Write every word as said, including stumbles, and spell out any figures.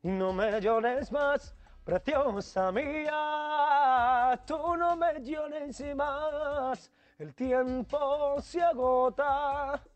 No me llores más, preciosa mía, tú no me llores más, el tiempo se agota.